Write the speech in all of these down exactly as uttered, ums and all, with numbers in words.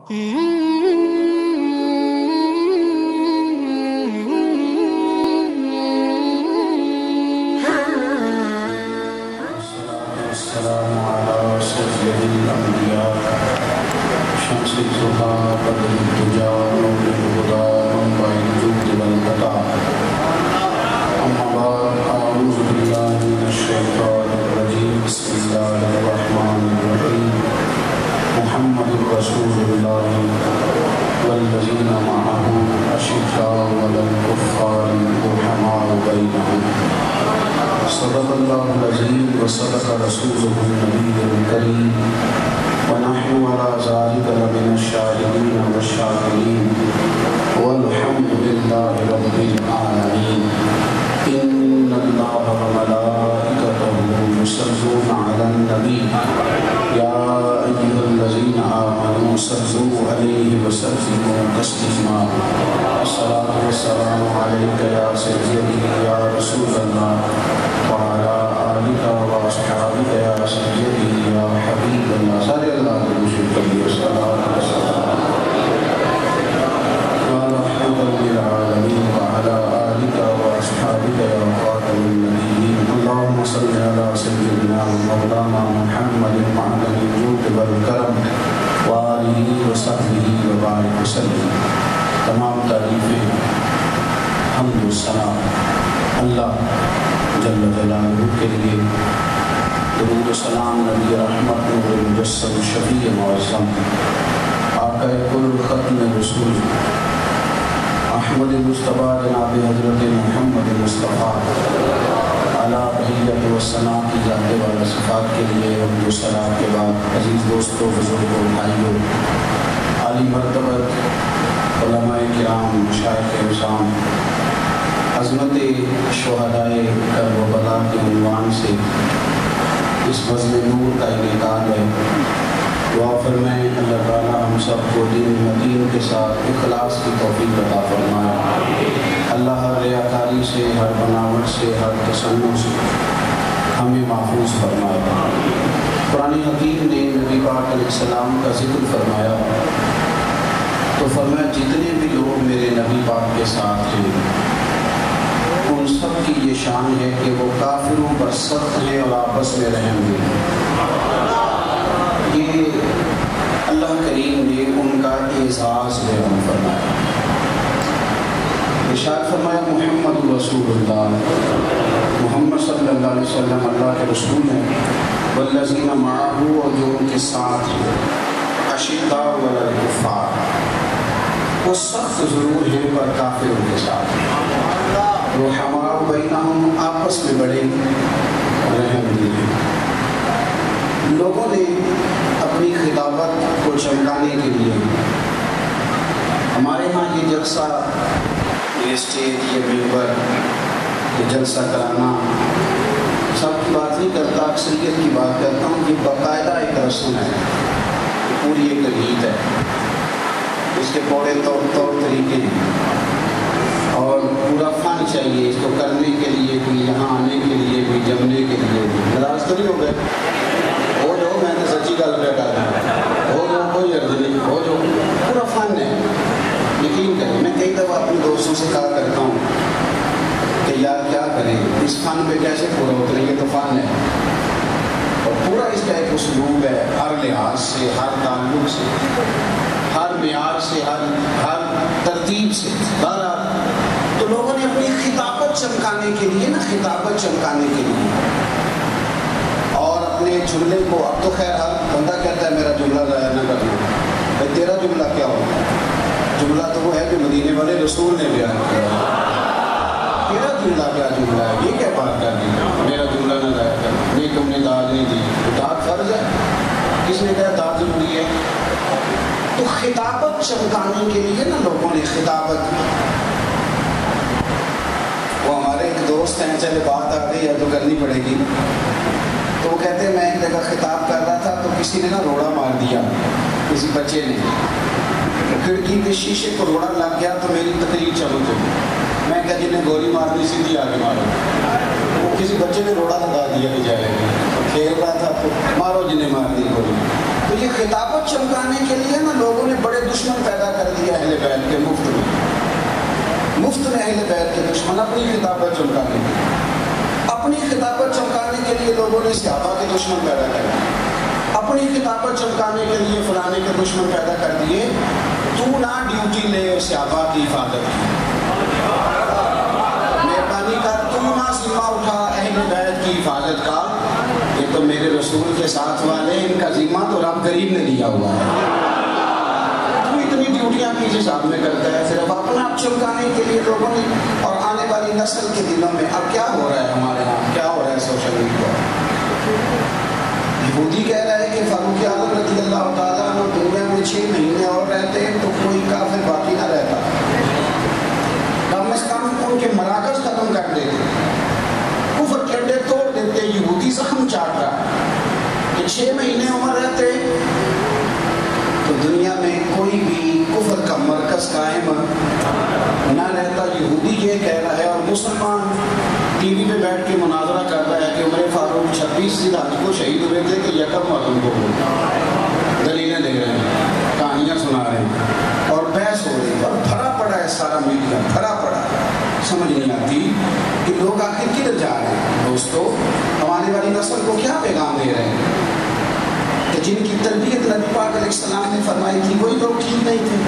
تو یہ خطابت چمکانے کے لیے نا لوگوں نے بڑے بیت کے دشمن اپنی خطابت چمکانے کے لیے اپنی خطابت چمکانے کے لیے لوگوں نے صحابہ کے دشمن پیدا کر دیے، اپنی خطابت چمکانے کے لیے فلانے کے دشمن پیدا کر دیے. تو نہ ڈیوٹی لے صحابہ کی حفاظت کی، مہربانی کر تو نہ ذمہ اٹھا اہل بیت کی حفاظت کا. یہ تو میرے رسول کے ساتھ والے، ان کا ذمہ تو رب کریم نے لیا ہوا ہے. تو اتنی ڈیوٹیاں کس حساب میں کرتا ہے؟ صرف اپنا چمکانے کے لیے لوگوں نے. اور آنے والی نسل کے دنوں میں اب کیا ہو رہا ہے ہمارے یہاں، کیا ہو رہا ہے سوشل میڈیا. یہودی کہہ رہا ہے کہ فاروق اعظم رضی اللہ تعالیٰ عنہ دنیا میں چھ مہینے اور رہتے تو کوئی کافر باقی نہ رہتا، کم از کم ان کے مراکز ختم کر دیتے، کفر کے اڈے توڑ دیتے. یہودی زخم چاٹ رہا ہے کہ چھ مہینے عمر رہتے تو دنیا میں کوئی بھی کفر کا مرکز قائم نہ رہتا. یہودی یہ کہہ رہا ہے اور مسلمان ٹی وی پہ بیٹھ کے مناظرہ کر رہا ہے کہ عمر فاروق چھبیس ذی الحج کو شہید ہوئے تھے کہ یکم محرم کو ہوئے. دلیلیں دے رہے ہیں، کہانیاں سنا رہے ہیں اور بحث ہو رہی ہے اور بھرا پڑا ہے سارا میڈیا، بھرا پڑا. سمجھ نہیں آتی کہ لوگ آخر کدھر جا رہے ہیں. دوستو ہمارے والی نسل کو کیا پیغام دے رہے ہیں کہ جن کی تربیت نبی پاک علیہ السلام نے فرمائی تھی وہی لوگ ٹھیک نہیں تھے،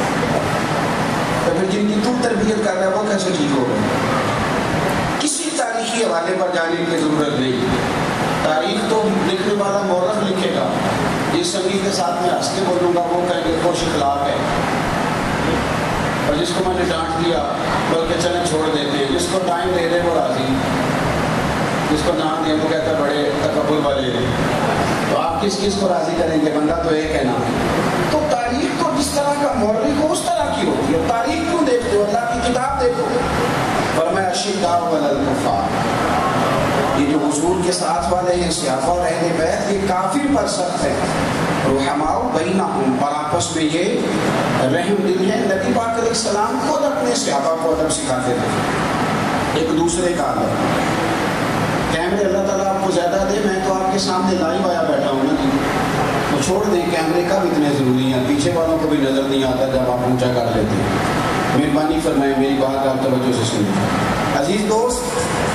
تو پھر جن کی تم تربیت کر رہے ہیں وہ کیسے ٹھیک ہو گئے؟ کسی تاریخی حوالے پر جانے کی ضرورت نہیں. تاریخ تو لکھنے والا مورخ لکھے گا. جس سنگی کے ساتھ میں ہنس کے بولوں گا وہ کہیں گے خوش اخلاق ہے، اور جس کو میں نے ڈانٹ دیا بلکہ چلیں چھوڑ دیتے ہیں. جس کو ٹائم دے دے وہ راضی، جس کو نام دیں وہ کہتا ہے بڑے تکبر والے ہیں. تو آپ کس کس کو راضی کریں گے؟ بندہ تو ایک ہے نا. تو تاریخ تو جس طرح کا مورخ ہو اس طرح کی ہوتی ہے. تاریخ کیوں دیکھتے ہو؟ اللہ کی کتاب دیکھو. فرمایا اشداء علی الکفار، یہ جو حضور کے ساتھ والے ہیں صحابہ اور اہل بیت یہ کافر پر سخت ہے. رحماء بینہم، اور آپس میں یہ رحم دل ہے. نبی پاک علیہ السلام خود اپنے صحابہ کو ادب سکھاتے تھے، ایک دوسرے کا ادب. کیمرے اللہ تعالیٰ آپ کو زیادہ دے، میں تو آپ کے سامنے لائیو آیا بیٹھا ہوں نا جی. تو چھوڑ دیں کیمرے کا بھی اتنے ضروری ہیں، پیچھے والوں کو بھی نظر نہیں آتا جب آپ اونچا کر لیتے ہیں. مہربانی فرمائیں میری بات آپ توجہ سے سنیں. عزیز دوست،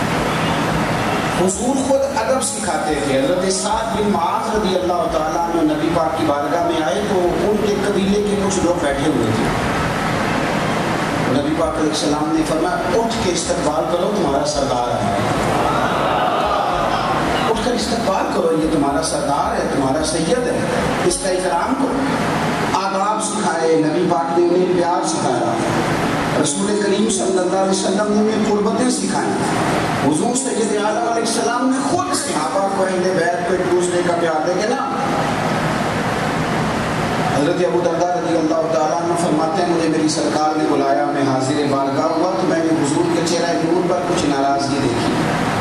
حضور خود ادب سکھاتے تھے. حضرت سعد بن معاذ رضی اللہ تعالیٰ عنہ نبی پاک کی بارگاہ میں آئے تو ان کے قبیلے کے کچھ لوگ بیٹھے ہوئے تھے. نبی پاک علیہ السلام نے فرمایا اٹھ کے استقبال کرو، تمہارا سردار ہے. اٹھ کر استقبال کرو، یہ تمہارا سردار ہے، تمہارا سید ہے، اس کا احترام کرو. آداب سکھائے نبی پاک نے انہیں، پیار سکھایا. رسول کریم صلی اللہ علیہ وسلم نے انہیں قربتیں سکھائیں. حضور سید عالم علیہ السلام نے خود صحابہ کو اہل بیت کو ایک دوسرے کا پیار دے کے نا. حضرت ابو درداء رضی اللہ تعالیٰ عنہ فرماتے ہیں مجھے میری سرکار نے بلایا، میں حاضر بارگاہ ہوا تو میں نے حضور کے چہرہ نور پر کچھ ناراضگی دیکھی.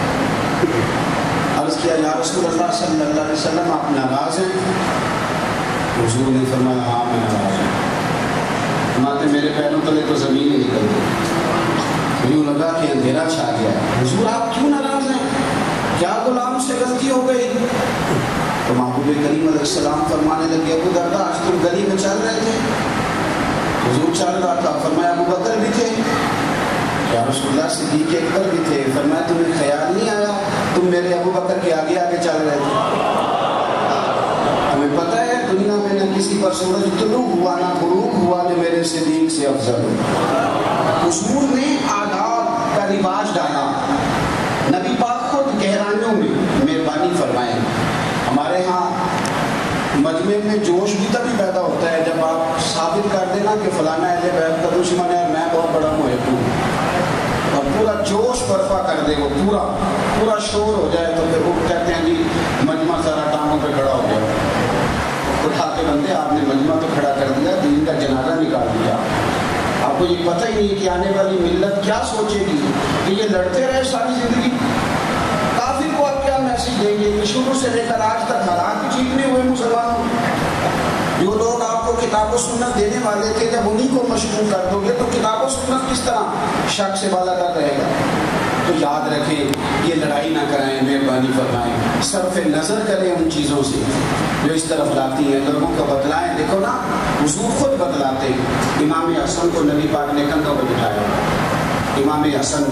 عرض کیا یا رسول اللہ صلی اللہ علیہ وسلم آپ ناراض ہیں؟ حضور نے فرمایا ہاں میں ناراض ہوں. فرماتے میرے پیروں تلے تو زمین ہی نکل گئی، یوں لگا کہ اندھیرا چھا گیا. حضور آپ کیوں ناراض ہیں؟ کیا غلام سے غلطی ہو گئی؟ تو محبوب کریم علیہ السلام فرمانے لگے ابو درداء آج تم گلی میں چل رہے تھے؟ حضور چل رہا تھا. فرمایا ابو بکر بھی تھے؟ یا رسول اللہ صدیق اکبر بھی تھے. فرمایا تمہیں خیال نہیں آیا تم میرے ابو بکر کے آگے آگے چل رہے تھے؟ ہمیں پتہ ہے دنیا میں نہ کسی پر سورج طلوع ہوا نہ غروب ہوا جو میرے صدیق سے افضل ہو. حضور نے آداب کا رواج ڈالا. نبی پاک خود گہرائیوں میں مہربانی فرمائیں. ہمارے ہاں مجمع میں جوش بھی تبھی پیدا ہوتا ہے جب آپ ثابت کر دینا کہ فلانا اہل بیت کا دشمن ہے اور میں بہت بڑا محب ہوں، اور پورا جوش برپا کر دے، وہ پورا پورا شور ہو جائے تو پھر وہ کہتے ہیں جی مجمع سارا ٹانگوں پہ کھڑا ہو گیا. اٹھا کے بندے آپ نے مجمع تو کھڑا کر دیا، دین کا جنازہ نکال دیا. آپ کو یہ پتہ ہی نہیں کہ آنے والی ملت کیا سوچے گی کہ یہ لڑتے رہے ساری زندگی. کافر کو آپ کیا میسج دیں گے کہ شروع سے لے کر آج تک حالات ٹھیک نہیں ہوئے مسلمانوں. جو لوگ آپ کو کتاب و سنت دینے والے تھے جب انہی کو مشغول کر دو گے تو کتاب و سنت کس طرح شک سے بالا کر رہے گا. تو یاد رکھیں یہ لڑائی نہ کرائیں، مہربانی فرمائیں، صرف نظر کریں ان چیزوں سے جو اس طرف لاتی ہیں، لوگوں کو بتلائیں. دیکھو نا حضور خود بتلاتے. امام حسن کو نبی پاک نے کندھوں پہ بٹھایا، امام حسن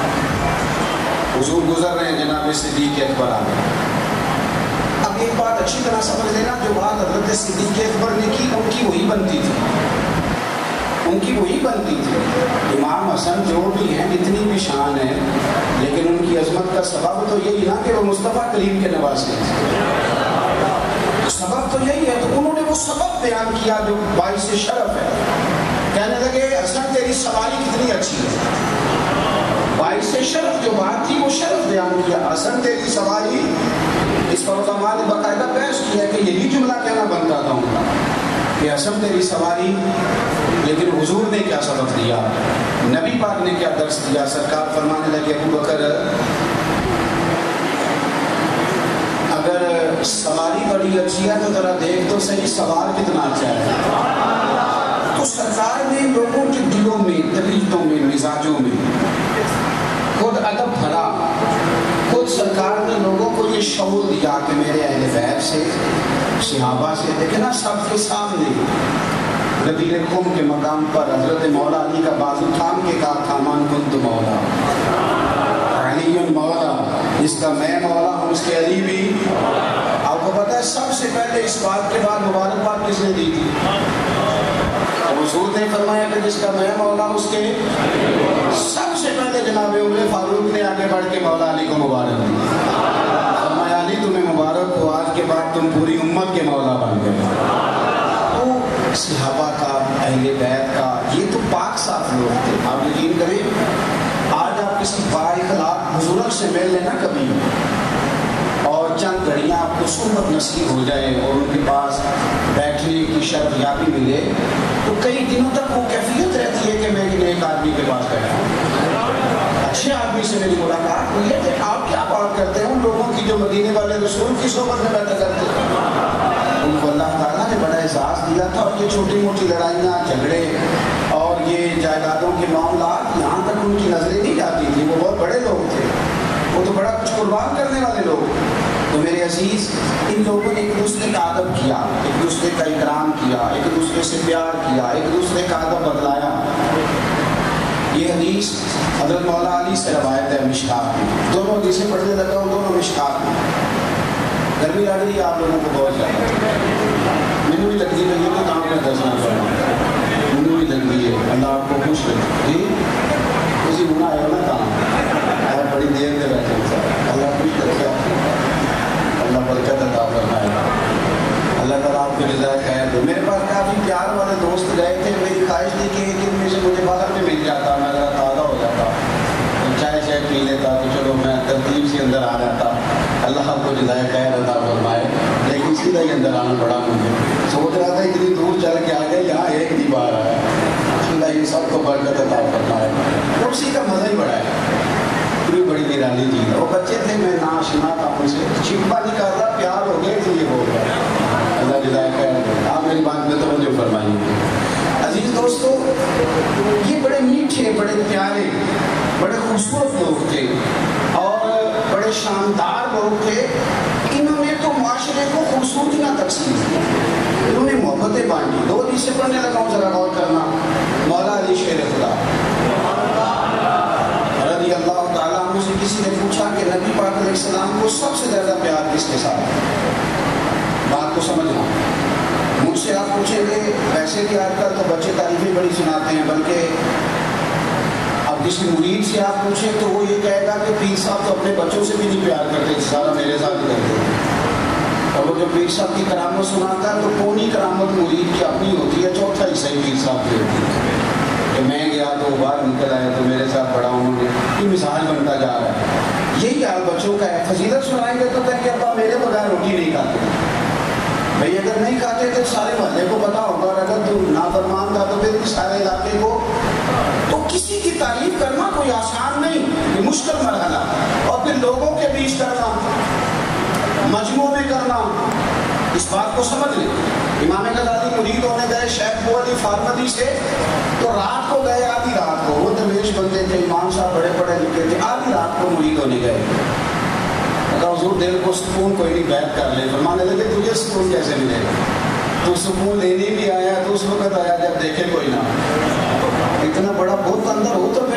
حضور گزر رہے ہیں، جناب صدیق اکبر آ گئے. اب ایک بات اچھی طرح سمجھ لینا، جو بات حضرت صدیق اکبر نے کی ان کی وہی بنتی تھی، ان کی وہی بنتی تھی. امام حسن جو بھی ہیں، جتنی بھی شان ہے، لیکن ان کی عظمت کا سبب تو یہی نا کہ وہ مصطفیٰ کریم کے نواسے ہیں. سبب تو یہی ہے، تو انہوں نے وہ سبب بیان کیا جو باعث شرف ہے. کہنے لگے حسن تیری سواری کتنی اچھی ہے. باعث شرف جو بات تھی وہ شرف بیان کیا، حسن تیری سواری. اس پر علماء نے باقاعدہ بحث کیا کہ یہی جملہ کہنا بنتا تھا ان کا کہ حسن تیری سواری. لیکن حضور نے کیا سبق دیا، نبی پاک نے کیا درس دیا. سرکار فرمانے لگے ابو بکر اگر سواری بڑی اچھی ہے تو ذرا دیکھ تو صحیح سوار کتنا اچھا ہے. تو سرکار نے لوگوں کے دلوں میں، طبیعتوں میں، مزاجوں میں خود ادب بھرا. خود سرکار نے لوگوں کو یہ شعور دیا کہ میرے اہل بیت سے، صحابہ سے دیکھنا سب کے سامنے غدیر قوم کے مقام پر حضرت مولا علی کا بازو تھام کے کہا تھا من کنت مولا علی مولا، جس کا میں مولا ہوں اس کے علی بھی. آپ کو پتہ ہے سب سے پہلے اس بات کے بعد مبارکباد کس نے دی تھی؟ حضور نے فرمایا کہ جس کا میں مولا اس کے سب سے پہلے جناب عمر فاروق نے آگے بڑھ کے مولا علی کو مبارک دی. فرمایا علی تمہیں مبارک ہو، آج کے بعد تم پوری امت کے مولا بن گئے. تو صحابہ کا، اہل بیت کا، یہ تو پاک صاف لوگ تھے. آپ یقین کریں آج آپ کسی با اخلاق بزرگ سے مل لینا کبھی اور چند گھڑیاں آپ کو صحبت نصیب ہو جائے اور ان کے پاس بیٹھنے کی شرف یابی ملے تو کئی دنوں تک وہ کیفیت رہتی ہے کہ میں ایک آدمی کے پاس بیٹھا ہوں، اچھے آدمی سے میری ملاقات ہوئی ہے کہ آپ کیا بات کرتے ہیں ان لوگوں کی جو مدینے والے رسول کی صحبت میں بیٹھا کرتے ہیں. ان کو اللہ تعالیٰ نے بڑا اعزاز دیا تھا اور یہ چھوٹی موٹی لڑائیاں، جھگڑے اور یہ جائیدادوں کے معاملات یہاں تک ان کی نظریں نہیں جاتی تھی. وہ بہت بڑے لوگ تھے، وہ تو بڑا کچھ قربان کرنے والے لوگ. تو میرے عزیز ان لوگوں نے ایک دوسرے کا ادب کیا، ایک دوسرے کا اکرام کیا، ایک دوسرے سے پیار کیا، ایک دوسرے کا ادب بدلایا. یہ حدیث حضرت مولا علی سے روایت ہے مشکات میں. دونوں حدیثیں پڑھنے لگا ہوں، دونوں مشکات میں. گرمی لگ رہی ہے آپ لوگوں کو بہت زیادہ، مجھے بھی لگتی رہی ہے تو کام میں دس نہ کرنا، مجھے بھی لگ رہی ہے. اللہ آپ کو خوش رکھے. جی اسی ہونا ہے نا کام، آپ بڑی دیر سے بیٹھے ہیں. اللہ خوش رکھے، اللہ برکت عطا فرمائے، اللہ تعالیٰ آپ کو جزائے خیر دے. میرے پاس کافی پیار والے دوست گئے تھے، میری خواہش تھی کہ ایک دن میں سے مجھے باہر میں مل جاتا، میں ذرا تازہ ہو جاتا، چائے شائے پی لیتا تو چلو میں ترتیب سے اندر آ جاتا. اللہ آپ کو جزائے خیر عطا فرمائے. لیکن سیدھا ہی اندر آنا پڑا مجھے. سوچ رہا تھا اتنی دور چل کے آ گئے، یہاں ایک بھی بار آیا. اللہ یہ سب کو برکت عطا فرمائے. کرسی کا مزہ ہی بڑا ہے، پوری بڑی نرالی چیز ہے. وہ بچے تھے، میں نا آشنا تھا ان سے، چھپا نہیں کر رہا، پیار ہو گئے تو یہ ہو گیا. اللہ جزائے خیر دے. آپ میری بات میں توجہ فرمائیے. عزیز دوستو، یہ بڑے میٹھے، بڑے پیارے، بڑے خوبصورت لوگ تھے اور بڑے شاندار لوگ تھے. انہوں نے تو معاشرے کو خوبصورتیاں تقسیم کی، انہوں نے محبتیں بانٹی. دو حدیثیں پڑھنے لگا ہوں، ذرا غور کرنا. مولا علی شیر خدا رضی اللہ تعالیٰ عنہ سے کسی نے پوچھا کہ نبی پاک علیہ السلام کو سب سے زیادہ پیار کس کے ساتھ ہے؟ بات کو سمجھنا. مجھ سے آپ پوچھیں گے، ویسے بھی آج کل تو بچے تعریفیں بڑی سناتے ہیں، بلکہ اب کسی مرید سے آپ پوچھیں تو وہ یہ کہے گا کہ پیر صاحب تو اپنے بچوں سے بھی نہیں پیار کرتے، سارا میرے ساتھ ہی کرتے ہیں. اور وہ جو پیر صاحب کی کرامت سناتا ہے تو پونی کرامت مرید کی اپنی ہوتی ہے، چوتھا حصہ ہی پیر صاحب کی ہوتی ہے کہ میں گیا تو وہ باہر نکل آیا تو میرے ساتھ بڑا انہوں نے. یہ مثال بنتا جا رہا ہے. یہی حال بچوں کا ہے. فضیلت سنائیں گے تو کہیں کہ ابا میرے بغیر روٹی نہیں کھاتے. بھائی اگر نہیں کھاتے تو سارے محلے کو پتا ہوگا، اور اگر تو نافرمان تھا تو پھر سارے علاقے کو. تو کسی کی تعریف کرنا کوئی آسان نہیں، یہ مشکل مرحلہ. اور پھر لوگوں کے بیچ کرنا، مجموع میں کرنا، اس بات کو سمجھ لیں. امام غزالی مرید ہونے گئے شیخ ابو علی فارمدی سے، تو رات کو گئے، آدھی رات کو. وہ درویش بندے تھے، امام صاحب بڑے پڑھے لکھے تھے. آدھی رات کو مرید ہونے گئے. اگر حضور دل کو سکون کوئی نہیں بیعت کر لے. فرمانے لگے تجھے سکون کیسے ملے گا؟ تو سکون لینے بھی آیا تو اس وقت آیا جب دیکھے کوئی نہ. اتنا بڑا بہت اندر ہو تو پھر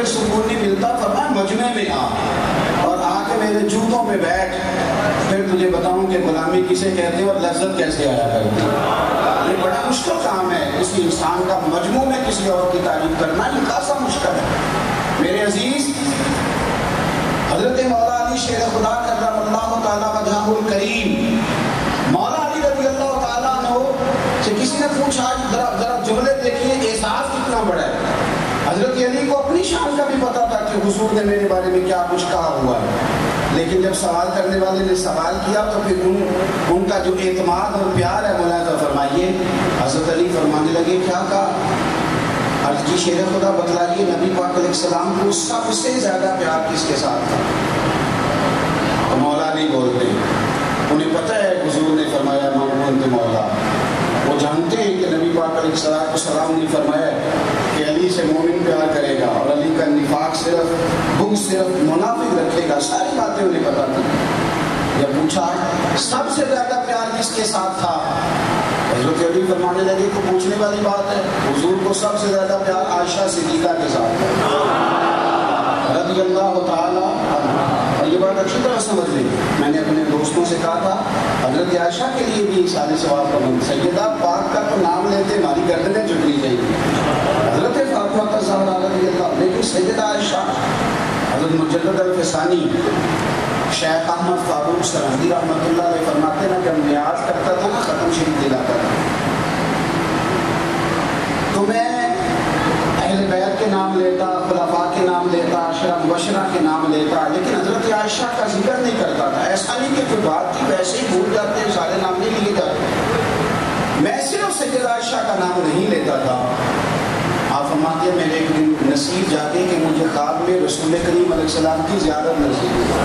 سکون نہیں ملتا، فرمایا مجمع میں آ اور آ کے میرے جوتوں پہ بیٹھ، پھر تجھے بتاؤں کہ غلامی کسے کہتے ہیں اور لذت کیسے آیا کرتی ہے۔ یہ بڑا مشکل کام ہے، کسی انسان کا مجموع میں کسی اور کی تعریف کرنا یہ خاصا مشکل ہے۔ میرے عزیز، حضرت مولا علی شیر خدا کرم اللہ تعالیٰ وجہہ الکریم، مولا علی رضی اللہ تعالیٰ عنہ سے کسی نے پوچھا، ذرا ذرا جملے دیکھیے، احساس کتنا بڑا ہے۔ حضرت علی کو اپنی شان کا بھی پتا تھا کہ حضور نے میرے بارے میں کیا کچھ کہا ہوا ہے، لیکن جب سوال کرنے والے نے سوال کیا تو پھر ان, ان کا جو اعتماد اور پیار ہے ملاحظہ فرمائیے۔ حضرت علی فرمانے لگے، کیا کہا؟ عرض کی شیر خدا بتلائیے، نبی پاک علیہ السلام کو سب سے زیادہ پیار کس کے ساتھ تھا؟ تو مولا نہیں بولتے، انہیں پتہ ہے حضور نے فرمایا من مولا، وہ جانتے ہیں کہ نبی پاک علیہ السلام نے فرمایا کہ علی سے مومن پیار کرے گا اور علی کا نفاق صرف بغض صرف منافق رکھے گا، ساری باتیں انہیں پتا تھی۔ جب پوچھا سب سے زیادہ پیار کس کے ساتھ تھا، حضرت علی فرمانے لگے تو پوچھنے والی بات ہے، حضور کو سب سے زیادہ پیار عائشہ صدیقہ کے ساتھ ہے رضی اللہ تعالیٰ عنہا۔ اور یہ بات اچھی طرح سمجھ لیں، میں نے اپنے دوستوں سے کہا تھا حضرت عائشہ کے لیے بھی سارے ثواب کا بند، سیدہ پاک کا تو نام لیتے ہماری گردنیں جھکنی چاہیے، حضرت فاطمہ الزہرا رضی اللہ، لیکن سیدہ عائشہ، حضرت مجدد الفسانی شیخ احمد فاروق سرہندی رحمۃ اللہ علیہ فرماتے ہیں جب نیاز کرتا تھا نا ختم شریف دلاتا تھا، تو میں اہل بیت کے نام لیتا، خلفاء کے نام لیتا، عشرہ مبشرہ کے نام لیتا، لیکن حضرت عائشہ کا ذکر نہیں کرتا تھا۔ ایسا نہیں کہ کوئی بات تھی ویسے ہی بھول جاتے ہیں، سارے نام نہیں لیے جاتے، میں صرف سیدہ عائشہ کا نام نہیں لیتا تھا۔ آپ فرماتے ہیں میرے ایک دن نصیب جاگے کہ مجھے خواب میں رسول کریم علیہ السلام کی زیارت نصیب ہوئی۔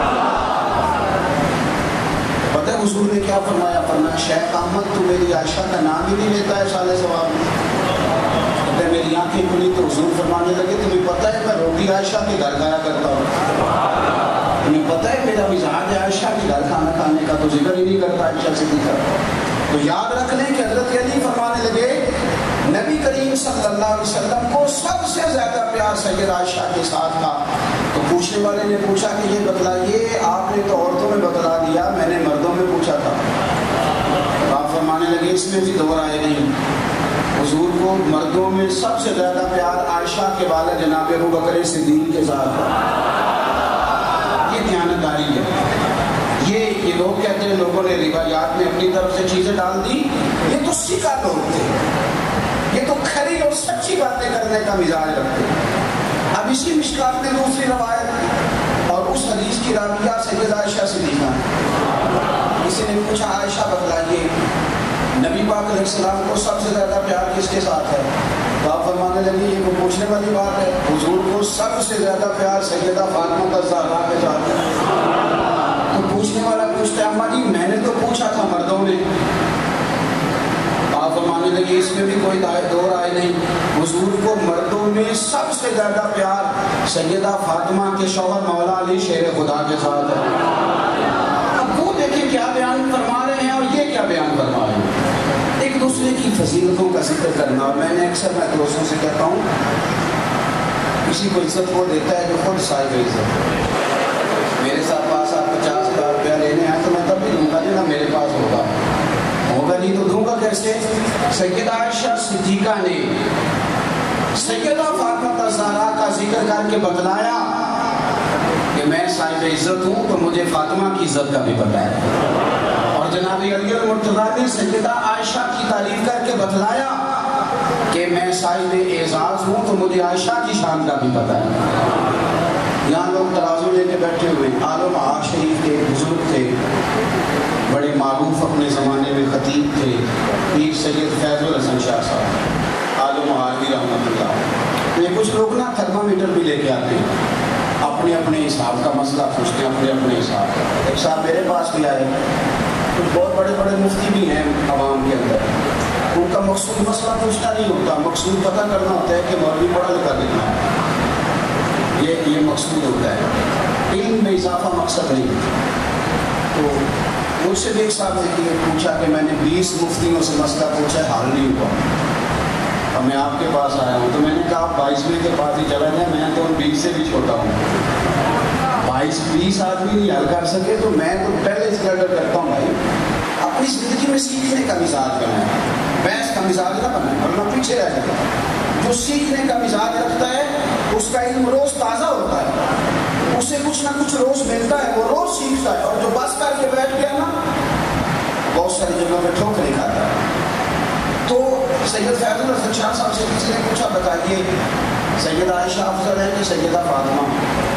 پتہ ہے حضور نے کیا فرمایا؟ فرمایا شیخ احمد تو میری عائشہ کا نام ہی نہیں لیتا ہے سالے ثواب میں۔ میری آنکھیں کھلی تو حضور فرمانے لگے تمہیں پتہ ہے میں روٹی عائشہ کے گھر کھایا کرتا ہوں، تمہیں پتہ ہے میرا مزاج ہے عائشہ کے گھر کھانا کھانے کا، تو ذکر ہی نہیں کرتا عائشہ صدیقہ۔ تو یاد رکھ لیں کہ حضرت علی فرمانے لگے نبی کریم صلی اللہ علیہ وسلم کو سب سے زیادہ پیار سید عائشہ کے ساتھ تھا۔ تو پوچھنے والے نے پوچھا کہ یہ بتلائیے، آپ نے تو عورتوں میں بتلا دیا، میں نے مردوں میں پوچھا تھا۔ تو آپ فرمانے لگے اس میں بھی دو رائے نہیں، حضور کو مردوں میں سب سے زیادہ پیار عائشہ کے والا جناب ابو بکر صدیق کے ساتھ ہے۔ یہ دیانتداری ہے۔ یہ یہ لوگ کہتے ہیں لوگوں نے روایات میں اپنی طرف سے چیزیں ڈال دی، یہ تو سیکھا لوگ تھے، یہ تو کھری اور سچی باتیں کرنے کا مزاج رکھتے ہیں۔ اب اسی مشکات میں دوسری روایت اور اس حدیث کی راویہ سیدہ عائشہ صدیقہ، کسی نے پوچھا عائشہ بتلائیے نبی پاک علیہ السلام کو سب سے زیادہ پیار کس کے ساتھ ہے؟ تو آپ فرمانے لگے یہ کوئی پوچھنے والی بات ہے، حضور کو سب سے زیادہ پیار سیدہ فاطمہ الزہرا کے ساتھ ہے۔ تو پوچھنے والا پوچھتا ہے اما جی میں نے تو پوچھا تھا مردوں میں، آپ فرمانے لگے اس میں بھی کوئی دو رائے نہیں، حضور کو مردوں میں سب سے زیادہ پیار سیدہ فاطمہ کے شوہر مولا علی شیر خدا کے ساتھ ہے۔ اب وہ دیکھیں کیا بیان فرما رہے ہیں اور یہ کیا بیان فرما رہے ہیں، ایک دوسرے کی فضیلتوں کا ذکر کرنا۔ اور میں نے اکثر میں دوستوں سے کہتا ہوں کسی کو عزت وہ دیتا ہے جو خود صاحب عزت۔ میرے ساتھ پاس آپ پچاس ہزار روپیہ لینے آئے تو میں تب بھی دوں گا جنا میرے پاس ہوگا ہوگا نہیں تو دوں گا کیسے؟ سیدہ عائشہ صدیقہ نے سیدہ فاطمہ الزہرا کا ذکر کر کے بتلایا کہ میں صاحب عزت ہوں، تو مجھے فاطمہ کی عزت کا بھی پتہ ہے۔ اور جناب علی المرتضیٰ نے سیدہ عائشہ کی تعریف کر کے بتلایا کہ میں صاحب اعزاز ہوں، تو مجھے عائشہ کی شان کا بھی پتہ ہے۔ یہاں لوگ ترازو لے کے بیٹھے ہوئے، عالم آج شریف کے بزرگ تھے، بڑے معروف اپنے زمانے میں خطیب تھے، پیر سید فیض الحسن شاہ صاحب عالم عالمی رحمۃ اللہ۔ یہ کچھ لوگ نا تھرمامیٹر بھی لے کے آتے ہیں، اپنے اپنے حساب کا مسئلہ پوچھتے ہیں، اپنے اپنے حساب کا۔ ایک صاحب میرے پاس بھی آئے، کچھ بہت بڑے بڑے مفتی بھی ہیں عوام کے اندر، ان کا مقصود مسئلہ پوچھنا نہیں ہوتا، مقصود پتہ کرنا ہوتا ہے کہ مولوی پڑھا لکھا کتنا ہے، یہ یہ مقصود ہوتا ہے، علم میں اضافہ مقصد نہیں۔ تو مجھ سے بھی ایک صاحب نے پوچھا کہ میں نے بیس مفتیوں سے مسئلہ پوچھا ہے، حل نہیں ہوا۔ اور میں آپ کے پاس آیا ہوں. تو میں نے کہا آپ بائیسویں کے پاس ہی چلا جائیں, میں تو بیس سے بھی چھوٹا ہوں. بائیس بیس آدمی نہیں حل کر سکے تو میں تو پہلے اس گردر کرتا ہوں بھائی. اپنی زندگی میں سیکھنے کا مزاج بنائے, بحث کا مزاج نہ بنائے ورنہ پیچھے رہ جاتا ہے. جو سیکھنے کا مزاج رکھتا ہے اس کا علم روز تازہ ہوتا ہے, اسے کچھ نہ کچھ روز ملتا ہے, وہ روز سیکھتا ہے. اور جو بس کر کے بیٹھ گیا نا بہت ساری جگہوں پہ ٹھوکریں کھاتا ہے. تو سید فیض الحسن شاہ صاحب سے کسی نے پوچھا بتائیے سیدہ عائشہ افضل ہے کہ سیدہ فاطمہ؟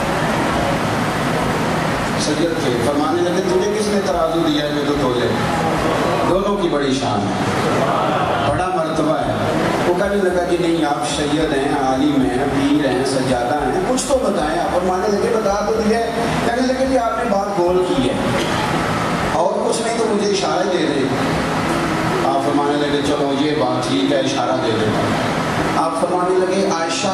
سید تھے, فرمانے لگے تجھے کس نے ترازو دیا ہے جو تو تولے؟ دونوں کی بڑی شان ہے, بڑا مرتبہ ہے. وہ کہنے لگا کہ نہیں آپ سید ہیں, عالم ہیں, پیر ہیں, سجادہ ہیں, کچھ تو بتائیں. آپ فرمانے لگے بتا تو دیا ہے. کہنے لگے کہ آپ نے بات گول کی ہے اور کچھ نہیں تو مجھے اشارے دے دیں. آپ فرمانے لگے چلو یہ بات ٹھیک ہے, اشارہ دے دیتا ہوں. آپ فرمانے لگے عائشہ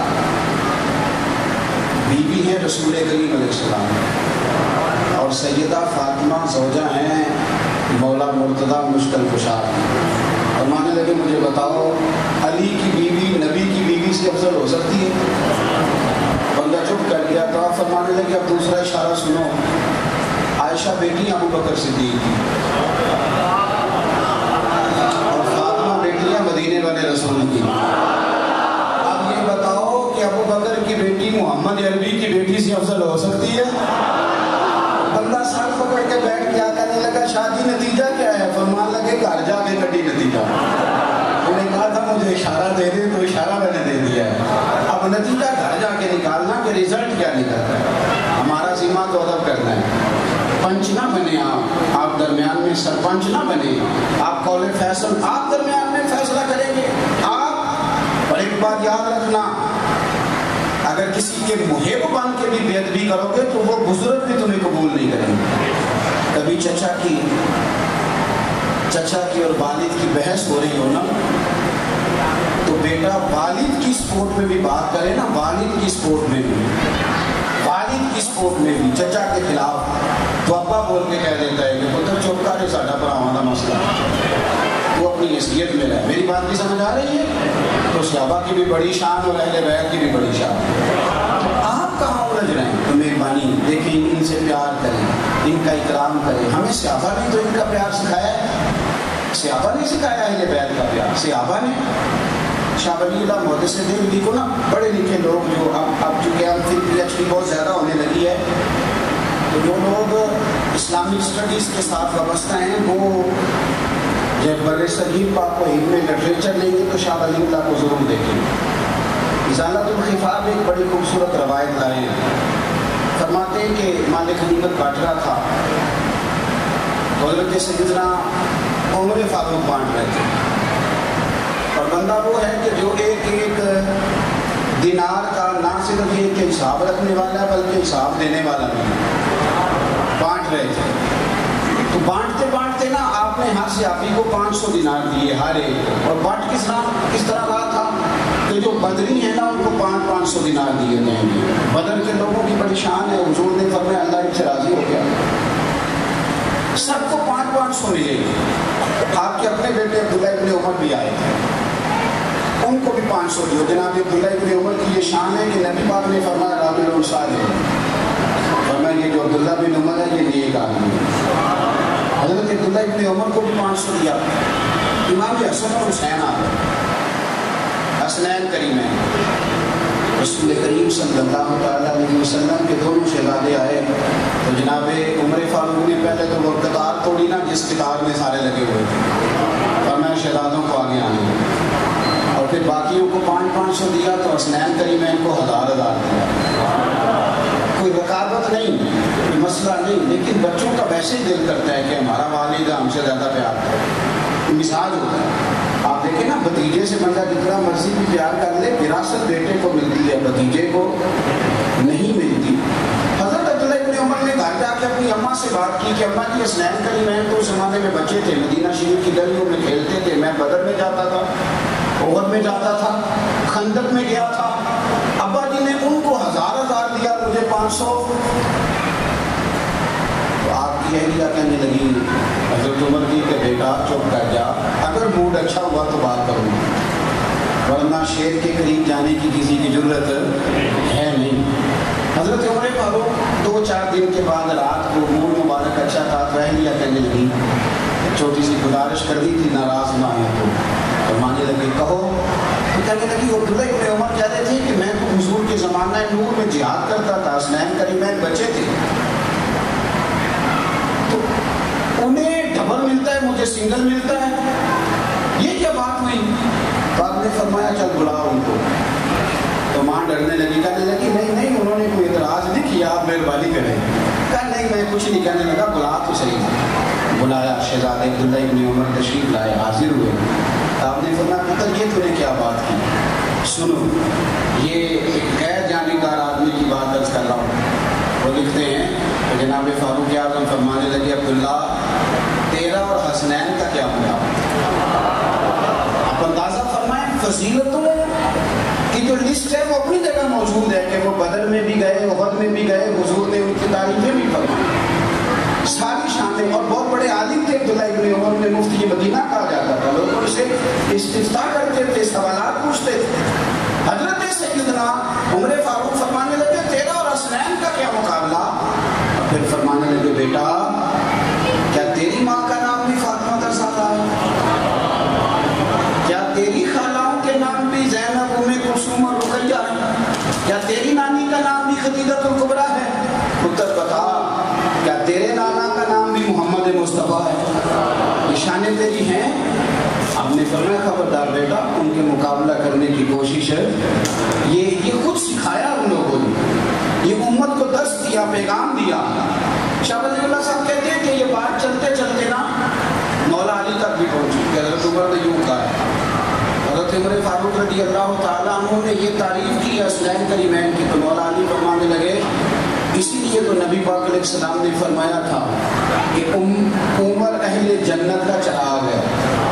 بیوی ہے رسول کریم علیہ السلام اور سیدہ فاطمہ زوجہ ہیں مولا مرتضیٰ مشکل کشا. فرمانے لگے مجھے بتاؤ علی کی بیوی نبی کی بیوی سے افضل ہو سکتی ہے؟ بندہ چپ کر گیا. تو آپ فرمانے لگے اب دوسرا اشارہ سنو, عائشہ بیٹی ابو بکر صدیق کی اور فاطمہ بیٹیاں مدینے والے رسول کی. اب یہ بتاؤ کہ ابو بکر کی بیٹی محمد عربی کی بیٹی سے افضل ہو سکتی ہے؟ بندہ سر پکڑ کے بیٹھ گیا. کہنے لگا شادی نتیجہ کیا ہے؟ فرمان لگے گھر جا کے کٹی نتیجہ. میں نے کہا تھا مجھے اشارہ دے دے تو اشارہ میں نے دے دیا ہے. اب نتیجہ گھر جا کے نکالنا کہ رزلٹ کیا نکلتا ہے. ہمارا ذمہ تو ادب کرنا ہے. پنچ نہ بنے آپ, آپ درمیان میں سرپنچ نہ بنے. آپ قول فیصل آپ درمیان میں فیصلہ کریں گے آپ. اور ایک بات یاد رکھنا, اگر کسی کے محب بن کے بھی بے ادبی کرو گے تو وہ بزرگ بھی تمہیں قبول نہیں کریں گے. کبھی چچا کی چچا کی اور والد کی بحث ہو رہی ہو نا تو بیٹا والد کی سپورٹ میں بھی بات کرے نا, والد کی سپورٹ میں بھی والد کی سپورٹ میں بھی چچا کے خلاف تو ابا بول کے کہہ دیتا ہے کہ پتر چپ کر یہ ساڈا بھراواں دا مسئلہ, وہ اپنی حیثیت میں رہے. میری بات بھی سمجھ آ رہی ہے؟ تو صحابہ کی بھی بڑی شان اور اہل بیت کی بھی بڑی شان. آپ کہاں الجھ رہے ہیں؟ تو مہربانی دیکھیں ان سے پیار کریں, ان کا اکرام کریں. ہمیں صحابہ نے تو ان کا پیار سکھایا ہے. صحابہ نے سکھایا اہل بیت کا پیار. صحابہ نے شاہ ولی اللہ محدث دہلوی کو نا پڑھے لکھے لوگ جو اب اب چونکہ اب پھر پی ایچ ڈی بہت زیادہ ہونے لگی ہے تو جو لوگ اسلامک اسٹڈیز کے ساتھ وابستہ ہیں وہ جب بر صغیر پاک و ہند میں لٹریچر لیں گے تو شاہ ولی اللہ کو ضرور دیکھیں. ازالۃ الخفاف ایک بڑی خوبصورت روایت لائے ہیں. فرماتے ہیں کہ مالک غنیمت بانٹ رہا تھا تو حضرت سیدنا عمر فاروق بانٹ رہے تھے. اور بندہ وہ ہے کہ جو ایک ایک دینار کا نہ صرف یہ کہ حساب رکھنے والا ہے بلکہ حساب دینے والا بھی بانٹ رہے تھے. تو بانٹتے بانٹتے نا آپ نے ہر صحابی کو پانچ سو دینار دیے ہر ایک. اور بانٹ کس طرح کس طرح رہا تھا کہ جو بدری ہیں نا ان کو پانچ پانچ سو دینار دیے جائیں گے. بدر کے لوگوں کی بڑی شان ہے. حضور نے فرمایا اللہ ان سے راضی ہو گیا, سب کو پانچ پانچ سو ملے گی. آپ کے اپنے بیٹے عبداللہ ابن عمر بھی آئے تھے, ان کو بھی پانچ سو دیو. جناب عبداللہ ابن عمر کی یہ شان ہے کہ نبی پاک نے فرمایا راجل صالح, فرمایا یہ جو عبداللہ بن عمر ہے یہ نیک آدمی ہے. حضرت عبداللہ ابن عمر کو بھی پانچ سو دیا. امام حسن اور حسین آ گئے, حسنین کریمین. رسول کریم صلی اللہ تعالیٰ علیہ وسلم کے دونوں شہزادے آئے تو جناب عمر فاروق نے پہلے تو وہ قطار توڑی نا جس قطار میں سارے لگے ہوئے تھے, فرمایا شہزادوں کو آگے آنے. اور پھر باقیوں کو پانچ پانچ سو دیا تو حسنین کریمین کو ہزار ہزار دیا. کوئی رکاوٹ نہیں, کوئی مسئلہ نہیں, لیکن بچوں کا ویسے ہی دل کرتا ہے کہ ہمارا والد ہم سے زیادہ پیار کرے. مثال ہوتا ہے. آپ دیکھیں نا بھتیجے سے بندہ جتنا مرضی بھی پیار کر لے وراثت بیٹے کو ملتی ہے, بھتیجے کو نہیں ملتی. حضرت عبداللہ ابن عمر نے گھر جا کے اپنی اماں سے بات کی کہ اماں جی حسنین کریمین تو اس زمانے میں بچے تھے, مدینہ شریف کی گلیوں میں کھیلتے تھے, میں بدر میں جاتا تھا, احد میں جاتا تھا, خندق میں گیا تھا. ابا جی نے ان کو ہزار ہزار دیا, مجھے پانچ سو. تو آپ کی اہلیہ کہنے لگی حضرت عمر کی کہ بیٹا چپ کر جا, اگر موڈ اچھا ہوا تو بات کروں. ورنہ شیر کے قریب جانے کی کسی کی ضرورت ہے نہیں۔ حضرت عمر فاروق دو چار دن کے بعد رات کو موڈ مبارک اچھا تھا تو اہلیہ کہنے لگی، چھوٹی سی گزارش کر دی تھی، ناراض نہ ہو تو فرمانے لگے کہو۔ تو کہنے لگی عبداللہ ابن عمر کہہ رہے تھے کہ میں تو حضور کے زمانہ نور میں جہاد کرتا تھا، حسنین کریمین بچے تھے، تو انہیں ڈبل ملتا ہے مجھے سنگل ملتا ہے، یہ کیا بات ہوئی؟ تو آپ نے فرمایا چل بلاؤ ان کو۔ تو ماں ڈرنے لگی، کہنے لگی نہیں نہیں انہوں نے کوئی اعتراض نہیں کیا، آپ مہربانی کریں۔ کہا نہیں میں کچھ نہیں، کہنے لگا بلا تو صحیح۔ بلایا، شہزادے عبداللہ ابن عمر تشریف لائے، حاضر ہوئے۔ آپ نے فرمایا پتر یہ تو نے کیا بات کی؟ سنو، یہ ایک غیر جانبدار آدمی کی بات درج کر رہا ہوں۔ وہ لکھتے ہیں کہ جناب فاروق اعظم فرمانے لگے عبداللہ تیرا اور حسنین کا کیا مقابلہ؟ آپ اندازہ فرمائیں فضیلتوں کی جو لسٹ ہے وہ اپنی جگہ موجود ہے کہ وہ بدر میں بھی گئے، احد میں بھی گئے، حضور نے ان کی تعریفیں بھی فرمائی، ساری شانیں، اور بہت بڑے عالم تھے عبداللہ ابن عمر نے، مفتی مدینہ کہا جاتا تھا، لوگ ان سے استفتاء کرتے تھے، سوالات پوچھتے تھے۔ حضرت سیدنا عمر فاروق فرمانے لگے تیرا اور حسنین کا کیا مقابلہ؟ اور پھر فرمانے لگے بیٹا کیا تیری ماں کا نام بھی فاطمہ الزہرا ہے؟ کیا تیری خالوں کے نام بھی زینب، ام کلثوم اور رقیہ ہے؟ کیا تیری نانی کا نام بھی خدیجہ الکبریٰ ہے؟ پتر بتا کیا تیرے نانا کا نام بھی محمد مصطفیٰ ہے؟ نشانیں تیری ہیں؟ آپ نے فرمایا خبردار بیٹا ان کے مقابلہ کرنے کی کوشش ہے، یہ یہ خود سکھایا ان لوگوں نے، یہ امت کو درس دیا، پیغام دیا۔ شاہ ولی اللہ صاحب کہتے ہیں کہ یہ بات چلتے چلتے نا مولا علی تک بھی پہنچی کہ حضرت عمر نے یوں کہا ہے۔ حضرت عمر فاروق رضی اللہ تعالیٰ عنہ نے یہ تعریف کی حسنین کریمین کی، تو مولا علی فرمانے لگے اسی لیے تو نبی پاک علیہ السلام نے فرمایا تھا کہ عمر اہل جنت کا چراغ ہے،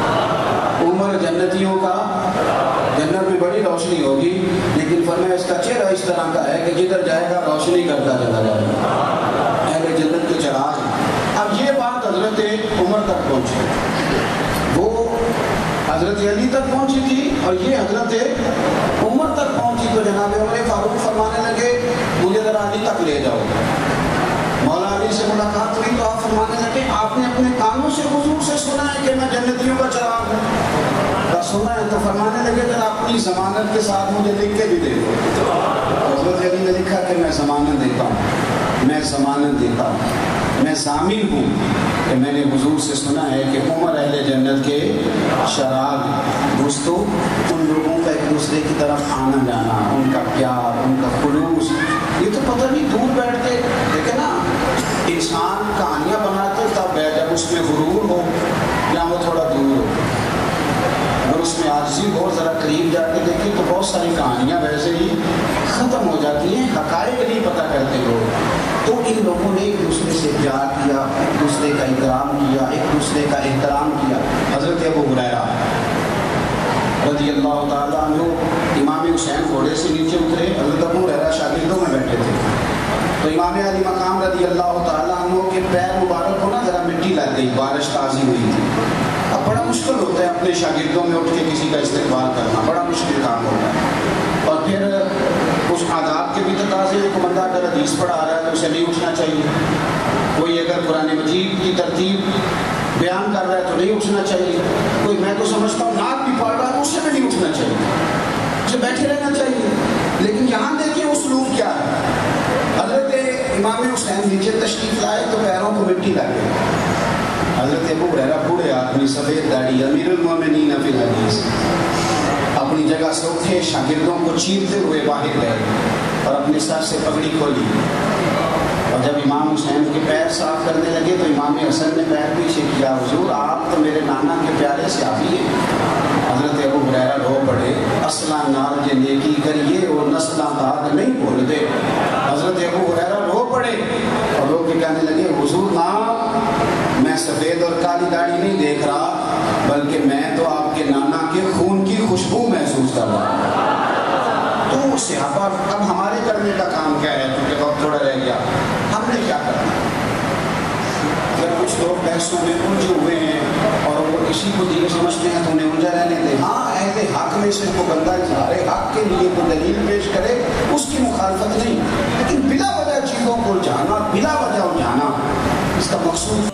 عمر جنتیوں کا، جنت میں بڑی روشنی ہوگی، لیکن فرمایا اس کا چہرہ اس طرح کا ہے کہ جدھر جائے گا روشنی کرتا چلا جائے گا، اہل جنت کے چراغ۔ اب یہ بات حضرت عمر تک پہنچی، وہ حضرت علی تک پہنچی تھی اور یہ حضرت عمر تک پہنچی، تو جناب عمر فاروق فرمانے لگے مجھے ذرا علی تک لے جاؤ۔ مولا علی سے ملاقات ہوئی تو آپ فرمانے لگے آپ نے اپنے کانوں سے حضور سے سنا ہے کہ میں جنتیوں کا چراغ ہوں؟ سنا ہے تو فرمانے لگے ذرا اپنی ضمانت کے ساتھ مجھے لکھ کے بھی دے دو۔ حضرت علی نے لکھا کہ میں ضمانت دیتا ہوں، میں ضمانت دیتا ہوں، میں ضامن ہوں کہ میں نے حضور سے سنا ہے کہ عمر اہل جنت کے چراغ۔ دوستو ان لوگوں کا ایک دوسرے کی طرف آنا جانا، ان کا پیار، ان کا خلوص، یہ تو پتہ نہیں دور بیٹھ کے دیکھیں نا، انسان کہانیاں بناتے تب ہے جب اس میں غرور ہو یا وہ تھوڑا دور ہو، اگر اس میں عاجزی ہو ذرا قریب جا کے دیکھیں تو بہت ساری کہانیاں ویسے ہی ختم ہو جاتی ہیں، حقائق نہیں پتہ کرتے لوگ۔ تو ان لوگوں نے ایک دوسرے سے پیار کیا، ایک دوسرے کا اکرام کیا، ایک دوسرے کا احترام کیا۔ حضرت ابو ہریرہ رضی اللہ تعالیٰ عنہ امام حسین گھوڑے سے نیچے اترے، حضرت ابو ہریرہ شاگردوں میں بیٹھے تھے، تو امام علی مقام رضی اللہ تعالیٰ عنہ کے پیر مبارک کو نا ذرا مٹی لگ گئی، بارش تازی ہوئی تھی۔ اب بڑا مشکل ہوتا ہے اپنے شاگردوں میں اٹھ کے کسی کا استقبال کرنا، بڑا مشکل کام ہوتا ہے، اور پھر کچھ آداب کے بھی تقاضے، ایک بندہ اگر حدیث پڑھا رہا ہے تو اسے نہیں اٹھنا چاہیے، کوئی اگر قرآن مجید کی ترتیب بیان کر رہا ہے تو نہیں اٹھنا چاہیے، کوئی میں تو سمجھتا ہوں نعت بھی پڑھ رہا ہے تو اسے بھی نہیں اٹھنا چاہیے، اسے بیٹھے رہنا چاہیے۔ لیکن یہاں دیکھیں اسلوب کیا ہے، حضرت امام حسین نیچے تشریف لائے تو پیروں کو مٹی لگ گئی۔ حضرت ابو ہریرہ بوڑھے آدمی، سفید داڑھی، امیر المومنین فی الحدیث، اپنی جگہ سے اٹھے، شاگردوں کو چیرتے ہوئے باہر گئے اور اپنے سر سے پگڑی کھولی، اور جب امام حسین کے پیر صاف کرنے لگے تو امام حسن نے پیر پیچھے کیا، حضور آپ تو میرے نانا کے پیارے صحابی ہیں۔ حضرت ابو ہریرہ رو پڑے، اصلا نال یہ نیکی کریے اور نسلاں داد نہیں بھول دے۔ حضرت ابو ہریرہ رو پڑے اور رو کے کہنے لگے حضور نا میں سفید اور کالی داڑھی نہیں دیکھ رہا، بلکہ میں تو آپ کے نانا کے خون کی خوشبو محسوس کر رہا ہوں۔ تو صحابہ اب ہمارے کرنے کا کام کیا ہے، کیونکہ وقت تھوڑا رہ گیا، ہم نے کیا کرنا؟ اگر کچھ لوگ بحثوں میں الجھے ہوئے ہیں اور وہ کسی کو دین سمجھتے ہیں تو انہیں الجھا رہنے دیں. ہاں اہل حق میں سے کو بندہ اظہار حق کے لیے کوئی دلیل پیش کرے اس کی مخالفت نہیں, لیکن بلا وجہ چیزوں کو الجھانا, بلا وجہ الجھانا, اس کا مقصود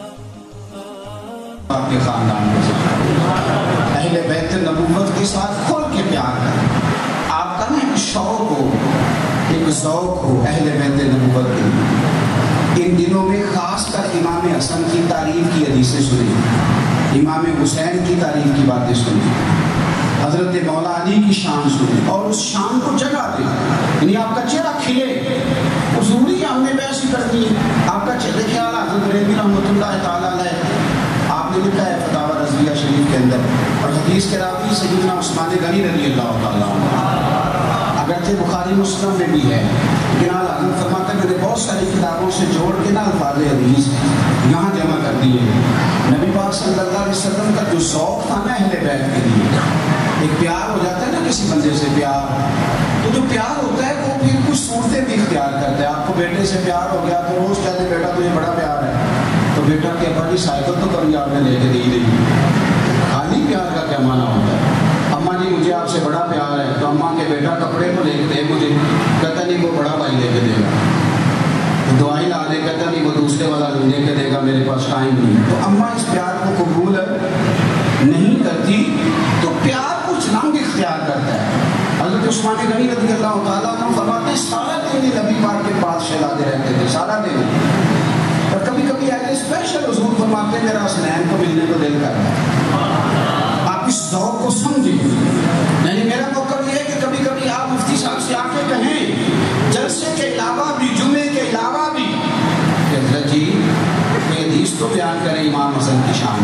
آپ کے خاندان کے ساتھ اہل بیت نبوت کے ساتھ کھل کے پیار کریں. آپ کا نا ایک شوق ہو, ایک ذوق ہو اہل بیت نبوت کے لیے. ان دنوں میں خاص کر امام حسن کی تعریف کی حدیثیں سنیں, امام حسین کی تعریف کی باتیں سنیں, حضرت مولا علی کی شان سنیں اور اس شان کو جگہ دیں. یعنی آپ کا چہرہ کھلے, حضوری ہم نے ویسی کرنی ہے. آپ کا چہرے خیال حضرت رضی رحمۃ اللہ تعالیٰ علیہ آپ نے لکھا ہے فتاوی رضویہ شریف کے اندر, اور حدیث کے راوی سیدنا عثمان غنی رضی اللہ تعالیٰ عنہ, اگرچہ بخاری مسلم میں بھی ہے, لیکن حضرت فرماتے ہیں میں نے بہت ساری کتابوں سے جوڑ کے نا الفاظ حدیث یہاں جمع کر دیے. نبی پاک صلی اللہ علیہ وسلم کا جو ذوق تھا نا اہل بیت کے لیے, ایک پیار ہو جاتا ہے نا کسی بندے سے پیار, تو جو پیار ہوتا ہے وہ پھر کچھ صورتیں بھی اختیار کرتا ہے. آپ کو بیٹے سے پیار ہو گیا تو روز کہتے بیٹا تجھے بڑا پیار ہے, تو بیٹا کہ ابا جی سائیکل تو کبھی آپ نے لے کے دی نہیں. خالی پیار کا کیا معنی ہوتا ہے؟ اماں جی مجھے آپ سے بڑا پیار ہے, تو اماں کے بیٹا کپڑے کو لے کے دے مجھے, کہتا نہیں وہ بڑا بھائی لے کے دے گا. دعائی لا دے, کہتا نہیں وہ دوسرے والا لے کے دے گا, میرے پاس ٹائم نہیں. تو اماں اس پیار کو قبول نہیں کرتی تو پیار کچھ رنگ اختیار کرتا ہے. حضرت عثمان غنی رضی اللہ تعالیٰ عنہ فرماتے ہیں سارا دن نبی پاک کے پاس شہزادے رہتے تھے, سارا دن. اور کبھی کبھی ایسے اسپیشل حضور فرماتے ہیں میرا حسنین کو ملنے کو دل کرتا ہے. آپ اس ذوق کو سمجھیں. یعنی میرا موقع یہ ہے کہ کبھی کبھی آپ مفتی صاحب سے آ کے کہیں جلسے کے علاوہ بھی, جمعے کے علاوہ بھی, کہ حضرت جی کوئی حدیث تو بیان کریں امام حسن کی شان.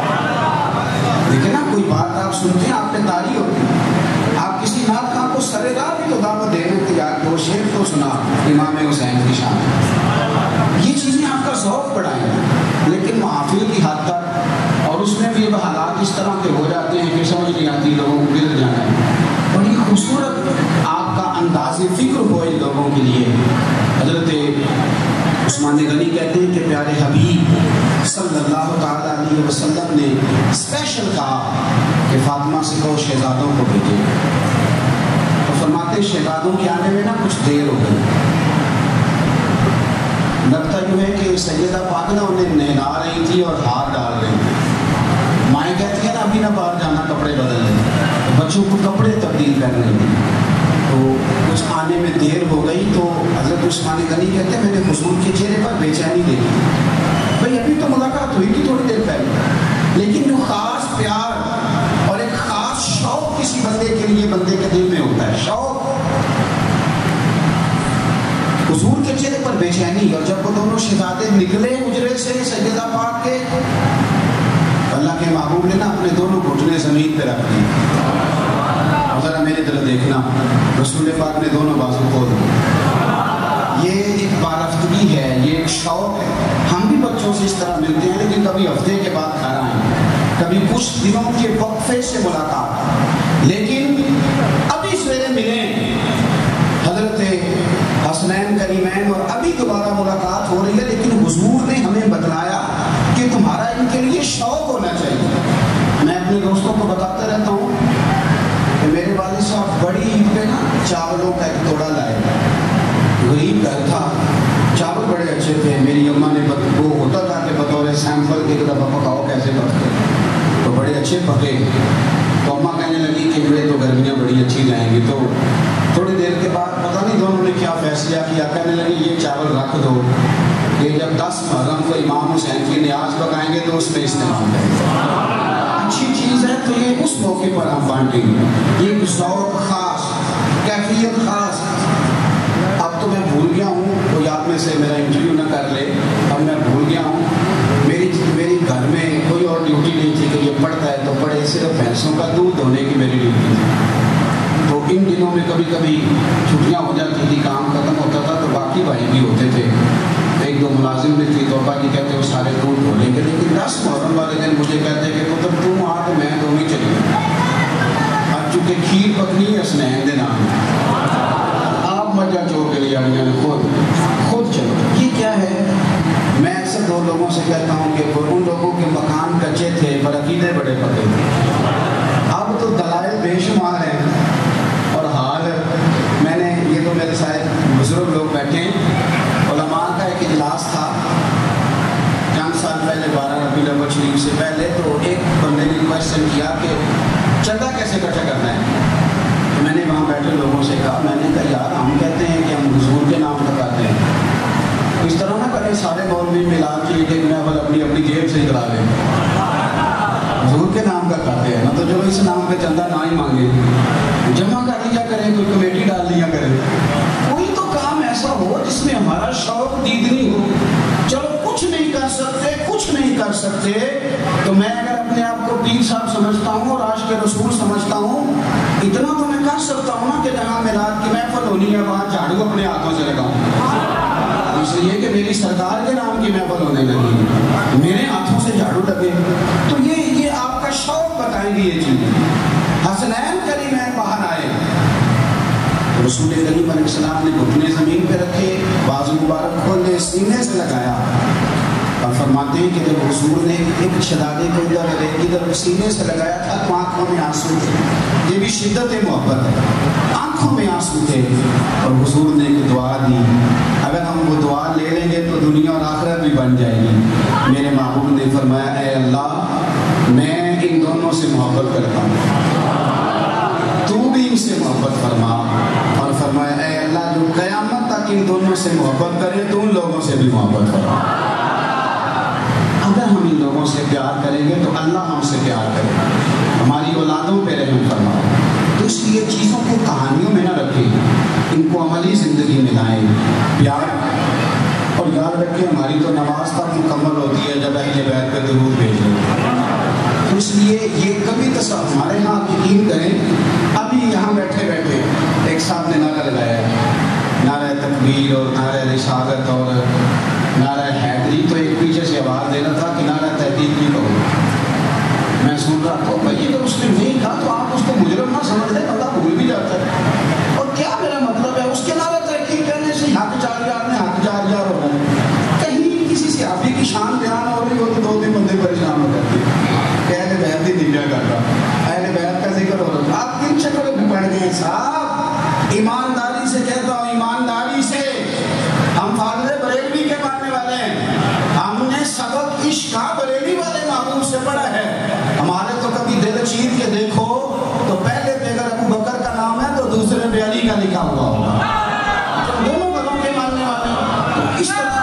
دیکھیں نا کوئی بات آپ سنتے ہیں آپ پہ تاری ہوتی ہے, آپ کسی نات خواہ کو سرے راہ بھی تو دعوت دینے تیار, دو شعر تو سنا امام حسین کی شان. یہ چیزیں آپ کا ذوق بڑھائیں, لیکن محافل کی حد تک, اور اس میں بھی اب حالات اس طرح کے ہو جاتے ہیں کہ سمجھ نہیں آتی لوگوں کو گر جانا ہے. بڑی خوبصورت آپ کا انداز فکر ہو ان لوگوں کے لیے. حضرت عثمان غنی کہتے ہیں کہ پیارے حبیب صلی اللہ تعالیٰ علیہ وسلم نے اسپیشل کہا کہ فاطمہ سے کہو شہزادوں کو بھیجے. تو فرماتے شہزادوں کے آنے میں نا کچھ دیر ہو گئی. لگتا یوں ہے کہ سیدہ پاک نا انہیں نہلا رہی تھی اور ہاتھ ڈال رہی تھی. مائیں کہتی ہیں نا ابھی نہ باہر جانا, کپڑے بدل لیں. بچوں کو کپڑے تبدیل کر رہی تھی, تو کچھ آنے میں دیر ہو گئی. تو حضرت عثمان غنی کہتے ہیں میں نے حضور کے چہرے پر بے چینی دیکھی. بھائی ابھی تو ملاقات ہوئی تھی تھوڑی دیر پہلے, لیکن جو خاص پیار اور ایک خاص شوق کسی بندے کے لیے بندے کے دل میں ہوتا ہے, شوق, حضور کے چہرے پر بے چینی. اور جب وہ دونوں شہزادے نکلے حجرے سے سیدہ پاک کے, اللہ کے محبوب نے نا اپنے دونوں گھٹنے زمین پہ رکھ دی. اور ذرا میری طرف دیکھنا, رسول پاک نے دونوں بازو کھول دی. یہ ایک بارفتگی ہے, یہ ایک شوق ہے. ہم بھی بچوں سے اس طرح ملتے ہیں, لیکن کبھی ہفتے کے بعد گھر آئیں, کبھی کچھ دنوں کے وقفے سے ملاقات, لیکن ابھی سویرے ملیں حضرت حسنین کریمین اور ابھی دوبارہ ملاقات ہو رہی ہے, لیکن حضور نے ہمیں بتلایا کہ تمہارا ان کے لیے شوق ہونا چاہیے. میں اپنے دوستوں کو بتاتا رہتا ہوں کہ میرے والد صاحب بڑی عید پہ نا چاولوں کا ایک توڑا لائے. غریب گھر تھا, چاول بڑے اچھے تھے. میری اماں نے وہ ہوتا تھا کہ بطور سیمپل کے ایک دفعہ پکاؤ کیسے پکتے, تو بڑے اچھے پکے. تو اماں کہنے لگی کہ بڑے تو گرمیاں بڑی اچھی جائیں گی. تو تھوڑی دیر کے بعد پتہ نہیں دونوں نے کیا فیصلہ کیا, کہنے لگے یہ چاول رکھ دو, یہ جب دس محرم کو امام حسین کی نیاز پکائیں گے تو اس میں استعمال کریں گے. اچھی چیز ہے تو یہ اس موقع پر ہم بانٹیں گے. یہ ذوق خاص, کیفیت خاص. اب تو میں بھول گیا ہوں, کوئی آپ میں سے میرا انٹرویو نہ کر لے, اب میں بھول گیا ہوں. میری میری گھر میں کوئی اور ڈیوٹی نہیں تھی کہ یہ پڑھتا ہے تو پڑھے, صرف بھینسوں کا دودھ دھونے کی میری ڈیوٹی تھی. تو ان دنوں میں کبھی کبھی چھٹیاں ہو جاتی تھی, کام ختم ہوتا تھا, تو باقی بھائی بھی ہوتے تھے. ایک دو ملازم بھی تھی, تو ابا جی کہتے وہ سارے دودھ دھو لیں گے, لیکن دس محرم والے دن مجھے کہتے کہ پتر تم آ تو میں دو ہی چلی. اب چونکہ کھیر پکنی ہے حسنین دے نام, آپ مجھا چو کے لیے آڑیاں نے خود خود چلو. یہ کیا ہے, میں اکثر دو لوگوں سے کہتا ہوں کہ ان لوگوں کے مکان کچے تھے پر عقیدے بڑے پکے تھے. اب تو دلائل بے شمار ہیں اور حال میں نے یہ تو میرے ساتھ بزرگ لوگ بیٹھے ہیں. علماء کا ایک اجلاس تھا چند سال پہلے بارہ ربیع الاول شریف سے پہلے. تو ایک بندے نے کوشچن کیا کہ چندہ کیسے اکٹھا کرنا ہے. تو میں نے وہاں بیٹھے لوگوں سے کہا میں نے کہا یار ہم کہتے ہیں کہ ہم حضور کے نام پر کرتے ہیں. اس طرح نہ کریں سارے مولوی ملا کے ایک ایک محفل اپنی اپنی جیب سے کرا لیں. حضور کے نام کا کرتے ہیں نا تو چلو اس نام پہ چندہ نہ ہی مانگے, جمع کر لیا کریں, کوئی کمیٹی ڈال لیا کریں. کوئی تو کام ایسا ہو جس میں ہمارا شوق دیدنی ہو. چلو کچھ نہیں کر سکتے کچھ نہیں کر سکتے تو میں اگر اپنے آپ کو پیر صاحب سمجھتا ہوں اور عاشق رسول سمجھتا ہوں, اتنا تو میں کر سکتا ہوں نا کہ جہاں میلاد کی محفل ہونی ہے وہاں جھاڑو اپنے ہاتھوں سے لگاؤں. اس لیے کہ میری سرکار کے نام کی محفل ہونے لگی, میرے ہاتھوں سے جھاڑو لگے. تو یہ یہ آپ کا شوق بتائیں گے یہ چیز. حسنین کریمین باہر آئے, رسول کریم علیہ السلام نے گھٹنے زمین پہ رکھے, بازو مبارک کھولے, سینے سے لگایا اور فرماتے ہیں کہ جب حضور نے ایک شہزادے کو ادھر ایک ادھر سینے سے لگایا تھا تو آنکھوں میں آنسو تھے. یہ بھی شدت محبت ہے, آنکھوں میں آنسو تھے. اور حضور نے ایک دعا دی, اگر ہم وہ دعا لے لیں گے تو دنیا اور آخرت بھی بن جائے گی. میرے محبوب نے فرمایا اے اللہ میں ان دونوں سے محبت کرتا ہوں, تو بھی ان سے محبت فرما. اور فرمایا اے اللہ جو قیامت تک ان دونوں سے محبت کرے تو ان لوگوں سے بھی محبت فرما. اگر ہم ان لوگوں سے پیار کریں گے تو اللہ ہم سے پیار کرے گا, ہماری اولادوں پہ رحم فرماؤ. تو اس لیے چیزوں کو کہانیوں میں نہ رکھیں, ان کو عملی زندگی میں لائیں. پیار اور یاد رکھیں ہماری تو نماز تک مکمل ہوتی ہے جب اہل بیت پہ درود بھیجیں. تو اس لیے یہ کبھی تصور ہمارے ہاں یقین کریں, ابھی یہاں بیٹھے بیٹھے ایک صاحب نے نعرہ لگایا, نعرہ تکبیر اور نعرہ رسالت اور نعرہ حیدری. تو ایک پیچھے سے آواز دے رہا تھا کہ نعرہ تحقیق بھی کہو. میں سن رہا تھا بھائی اگر اس نے نہیں کہا تو آپ اس کو مجرم نہ سمجھ لیں, بندہ بھول بھی جاتا ہے. اور کیا میرا مطلب ہے اس کے نعرہ تحقیق کرنے سے حق چار یار نے حق چار یار ہو رہا ہے. کہیں کسی صحابی کی شان بیان ہو رہی ہو تو دو تین بندے پریشان ہو جاتے ہیں کہ اہل بیت ہی نہیں کیا کر رہا, اہل بیت کا ذکر ہو رہا. آپ کن شکلوں میں پڑھ گئے صاحب؟ ایمانداری سے کہتا ہوں, ایمانداری سے. ہم فاضل بریلوی کے ماننے والے ہیں, ہم نے سبق عشق کا بریلی والے محبوب سے پڑھا ہے. ہمارے تو کبھی دل چیر کے دیکھو تو پہلے پہ اگر ابو بکر کا نام ہے تو دوسرے پہ علی کا لکھا ہوا ہوگا. دونوں بڑوں کے ماننے والے ہیں. اس طرح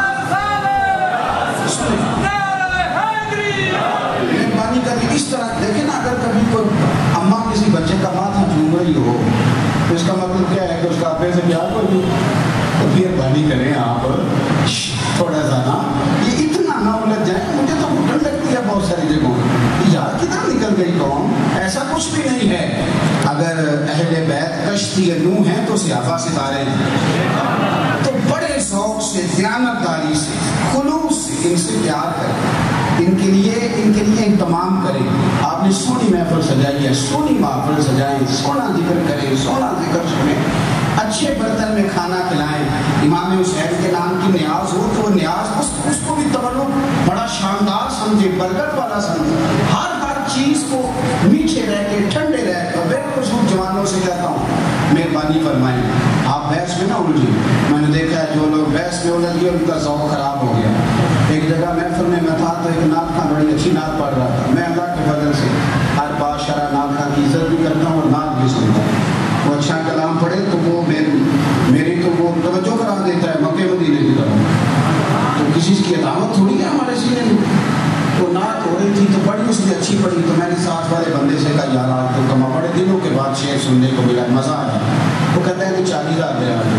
مہربانی کر اس طرح دیکھیں نا, اگر کبھی کوئی اماں کسی بچے کا ماتھا چوم رہی ہو تو اس کا مطلب کیا ہے کہ اس کا ابے سے پیار کوئی تو مہربانی کریں آپ تھوڑا سا نا, یہ اتنا نہ الجھ جائیں. مجھے تو گھٹن لگتی ہے بہت ساری جگہوں یار کدھر نکل گئی قوم. ایسا کچھ بھی نہیں ہے. اگر اہل بیت کشتی نوح ہیں تو صحابہ ستارے ہیں. تو بڑے ذوق سے, دیانتداری سے, خلوص سے ان سے پیار کریں, ان کے لیے ان کے لیے اہتمام کریں. آپ نے سونی محفل سجائی ہے, سونی محفل سجائیں, سونا ذکر کریں, سونا ذکر سنیں, اچھے برتن میں کھانا کھلائیں. امام حسین کے نام کی نیاز ہو تو وہ نیاز اس, اس کو بھی تولد بڑا شاندار سمجھے, برکت والا سمجھے. ہر ہر چیز کو میٹھے رہ کے ٹھنڈے رہ کے بالکل سب جوانوں سے کہتا ہوں مہربانی فرمائیں آپ بحث میں نہ الجھیں. میں نے دیکھا ہے جو لوگ بحث میں الجھ گئے ان کا ذوق خراب ہو گیا. ایک جگہ محفل میں میں تھا تو ایک نعت خاں بڑی اچھی نعت پڑھ رہا تھا. میں اللہ کے فضل سے ہر بادشاہ نعت خاں کی عزت بھی کرتا ہوں اور نعت بھی سنتا ہوں. وہ اچھا کلام پڑھے تو وہ میری میری تو وہ توجہ کرا دیتا ہے مکے مدینے کی طرف. تو کسی کی عداوت تھوڑی ہے ہمارے سینے میں. وہ نعت ہو رہی تھی تو پڑھی, اس نے اچھی پڑھی تو میں نے ساتھ والے بندے سے کہا یار آج تو کما بڑے دنوں کے بعد شعر سننے کو ملا, مزہ آیا. وہ کہتا ہے کہ چالیس ہزار دے آج.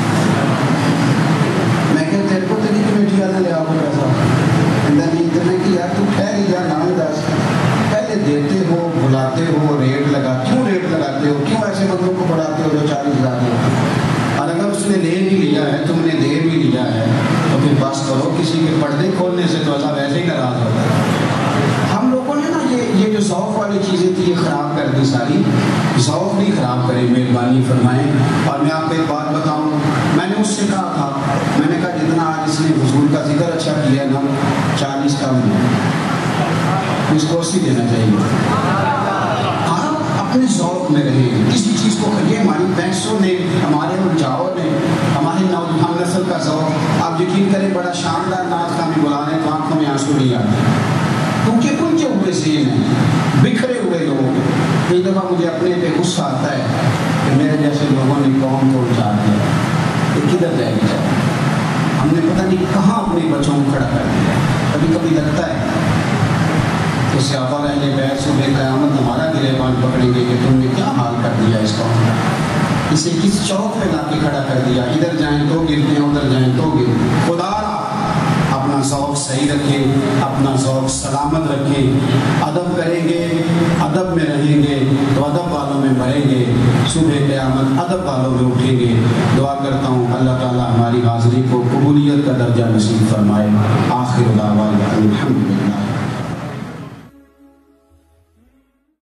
میں کہ تیرے کو تیری کمیٹی والے لے آؤ پیسہ. نہیں اتنے کی یار تو ٹھہر ہی جا, نام دس پہلے دیتے ہو, بلاتے ہو, ریٹ لگا, کیوں ریٹ لگاتے ہو, کیوں ایسے بندوں کو بڑھاتے ہو جو چالیس ہزار دے. اور اگر اس نے لے بھی لیا ہے, تم نے دے بھی لیا ہے تو پھر بس کرو. کسی کے پردے کھولنے سے تو اللہ ویسے ہی ناراض ہوتا ہے. ہم لوگوں نے نا یہ یہ جو ذوق والی چیزیں تھی یہ خراب کر دی ساری. ذوق نہیں خراب کریں, مہربانی فرمائیں. اور میں آپ کو ایک بات بتاؤں, میں نے اس سے کہا تھا, میں نے کہا جتنا آج اس نے حضور کا ذکر اچھا کیا ہے نا اس کو اسی دینا چاہیے. آپ اپنے ذوق میں رہیں. کسی چیز کو یہ ہماری بحثوں نے، ہمارے الجھاؤ نے، ہماری نوجوان نسل کا ذوق، آپ یقین کریں بڑا شاندار ناز کا ہمیں بلا رہے ہیں تو آنکھوں میں آنسو نہیں آتے، کیونکہ ان کے ہوئے ذہن ہیں، بکھرے ہوئے لوگ. کئی دفعہ مجھے اپنے پہ غصہ آتا ہے کہ میرے جیسے لوگوں نے قوم کو اجاڑ دیا، یہ کدھر جائے گی؟ ہم نے پتہ نہیں کہاں اپنے بچوں کو کھڑا کر دیا. کبھی کبھی لگتا ہے کہ صحابہ اہل بیت صبح قیامت ہمارا گریبان پکڑیں گے کہ تم نے کیا حال کر دیا اس قوم کا، اسے کس چوک پہ لا کے کھڑا کر دیا، ادھر جائیں تو گرتے ہیں ادھر جائیں تو گرتے. خدا اپنا ذوق صحیح رکھیں، اپنا ذوق سلامت رکھیں. ادب کریں گے، ادب میں رہیں گے تو ادب والوں میں مریں گے، صبح قیامت ادب والوں میں اٹھیں گے. دعا کرتا ہوں اللہ تعالی ہماری حاضری کو قبولیت کا درجہ نصیب فرمائے. آخر دعوانا الحمدللہ.